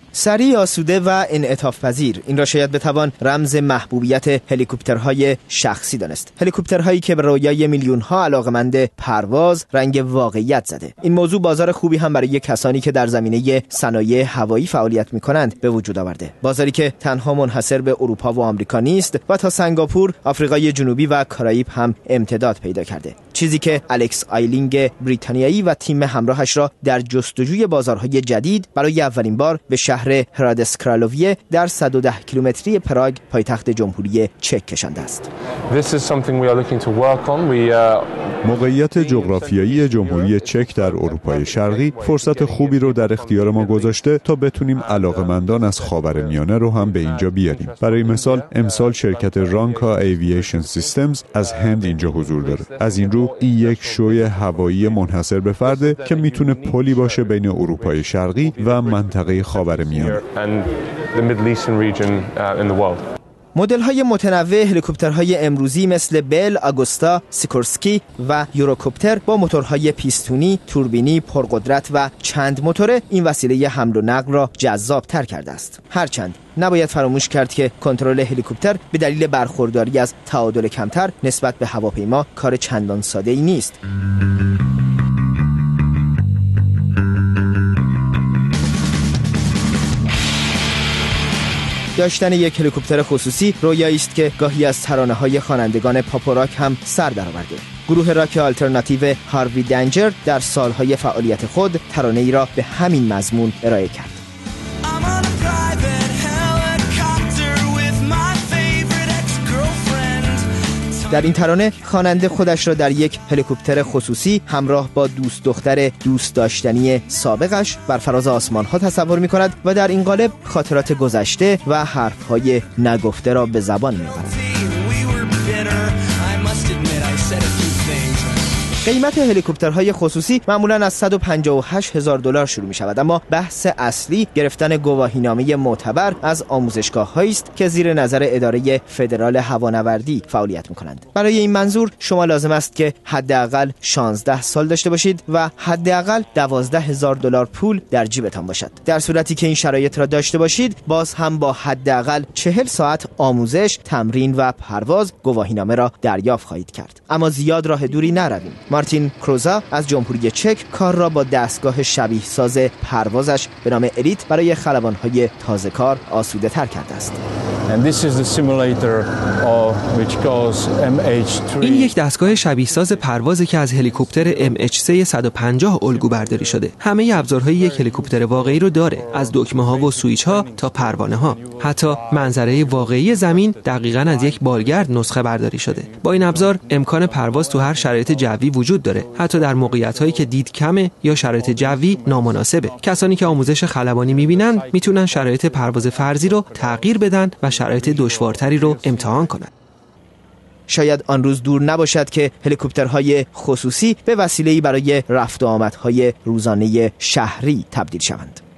سریع، آسوده و انعطاف پذیر، این را شاید بتوان رمز محبوبیت هلیکوپترهای شخصی دانست. هلیکوپترهایی که به رویای میلیون‌ها علاقه‌مند پرواز رنگ واقعیت زده. این موضوع بازار خوبی هم برای کسانی که در زمینه صنایع هوایی فعالیت می‌کنند به وجود آورده. بازاری که تنها منحصر به اروپا و آمریکا نیست و تا سنگاپور، آفریقای جنوبی و کارائیب هم امتداد پیدا کرده. چیزی که الکس آیلینگ بریتانیایی و تیم همراهش را در جستجوی بازارهای جدید برای اولین بار به شهر هرادسکرالویه در 110 کیلومتری پراگ، پایتخت جمهوری چک کشانده است. موقعیت جغرافیایی جمهوری چک در اروپای شرقی فرصت خوبی رو در اختیار ما گذاشته تا بتونیم علاقه‌مندان از خاورمیانه رو هم به اینجا بیاریم. برای مثال امسال شرکت رانکا ایوییشن سیستمز از هند اینجا حضور داره. از این رو این یک شوی هوایی منحصر به فرده که میتونه پلی باشه بین اروپای شرقی و منطقه خاورمیانه. مدل‌های متنوع هلیکوپترهای امروزی مثل بل، آگوستا، سیکورسکی و یوروکوپتر با موتورهای پیستونی، توربینی، پرقدرت و چند موتوره این وسیله حمل و نقل را جذاب‌تر کرده است. هرچند نباید فراموش کرد که کنترل هلیکوپتر به دلیل برخورداری از تعادل کمتر نسبت به هواپیما کار چندان ساده‌ای نیست. داشتن یک هلیکوپتر خصوصی رویایی است که گاهی از ترانه‌های خوانندگان پاپ و راک هم سر درآورده. گروه راک آلترناتیو هاروی دنجر در سالهای فعالیت خود ترانه‌ای را به همین مضمون ارائه کرد. در این ترانه خواننده خودش را در یک هلیکوپتر خصوصی همراه با دختر دوست داشتنی سابقش بر فراز آسمان‌ها تصور می‌کند و در این قالب خاطرات گذشته و حرف‌های نگفته را به زبان می‌آورد. قیمت هلیکوپترهای خصوصی معمولاً از $158,000 شروع می شود، اما بحث اصلی گرفتن گواهینامه معتبر از آموزشگاه‌هایی است که زیر نظر اداره فدرال هوانوردی فعالیت می‌کنند. برای این منظور شما لازم است که حداقل 16 سال داشته باشید و حداقل $12,000 پول در جیبتان باشد. در صورتی که این شرایط را داشته باشید، باز هم با حداقل 40 ساعت آموزش، تمرین و پرواز گواهینامه را دریافت خواهید کرد. اما زیاد راه دوری نرویم. مارتین کروزا از جمهوری چک کار را با دستگاه شبیه ساز پروازش به نام الیت برای خلبان‌های تازه کار آسوده تر کرده است. این یک دستگاه شبیه ساز پروازی که از هلیکوپتر MH3 150 الگو برداری شده. همه ابزارهای یک هلیکوپتر واقعی رو داره، از دکمه‌ها و سوئیچ‌ها تا پروانه‌ها. حتی منظره واقعی زمین دقیقاً از یک بالگرد نسخه برداری شده. با این ابزار امکان پرواز تو هر شرایط جوی وجود داره، حتی در موقعیت‌هایی که دید کمه یا شرایط جوی نامناسبه. کسانی که آموزش خلبانی می‌بینن میتونن شرایط پرواز فرضی رو تغییر بدن و شرایط دشوارتری رو امتحان کنند. شاید آن روز دور نباشد که هلیکوپترهای خصوصی به وسیله‌ای برای رفت و آمدهای روزانه شهری تبدیل شوند.